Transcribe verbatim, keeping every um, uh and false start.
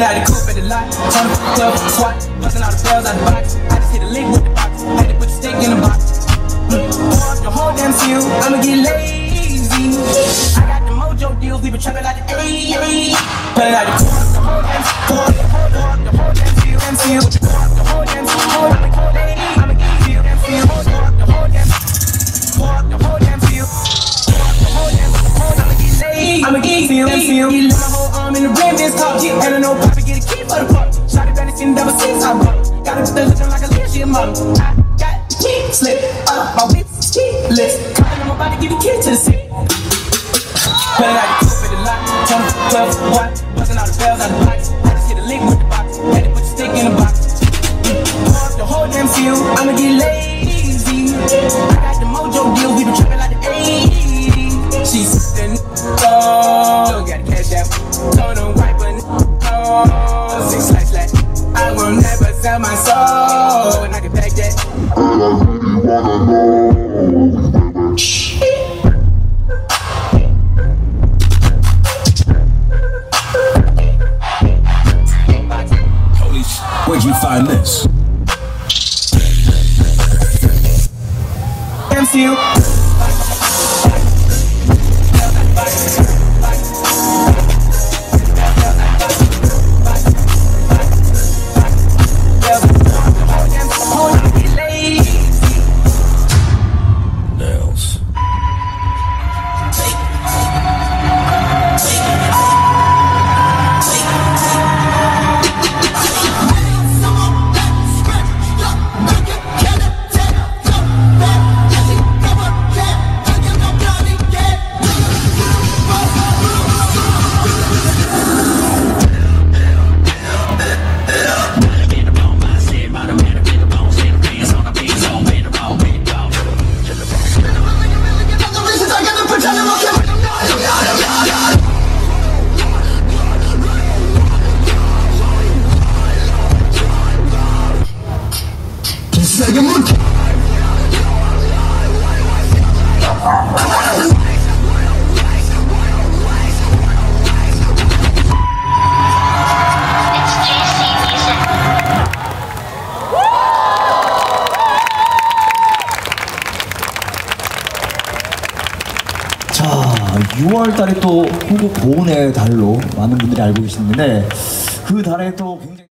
Pulling out the coupe at the lot, turn the club swat, busting all the bells out the box. I just hit a lick with the box, had to put the stick in the box. Mm. Pour up the whole damn field, I'ma get lazy. I got the mojo deals, we been trapping like the A. Pulling out the coupe, the whole damn pour up the whole, pour up the whole damn field, damn field. Pour up the whole damn field, I'ma get lazy. I'ma get field, damn field. Pour up the whole damn, pour up the whole damn field. Pour up the whole damn field, I'ma get lazy. I'ma get field, damn field. You let my whole arm in the rim, this talk, and I know Papa get a key for the pump. Shot it back in double six, I bump. Got it still looking like a little shit mom. I got the key slip up my whip's keyless. Calling, I'm about to give the key to the city. Pulling out the coupe at the lot, turn the club what? Busting all the bells out the box. I just hit a lick with the box, had to put the stick in the box. Pour up the whole damn field, I'ma get lazy. I got the mojo deals, we been trapping like the eighties. She's the oh, got the cash out, told them wipe a no. Six slash slash, I will never sell my soul, and I can pack that. And I really wanna know. Police, where'd you find this? M C U. 자, 유월 달에 또 한국 보훈의 달로 많은 분들이 알고 계시는데 그 달에 또 굉장히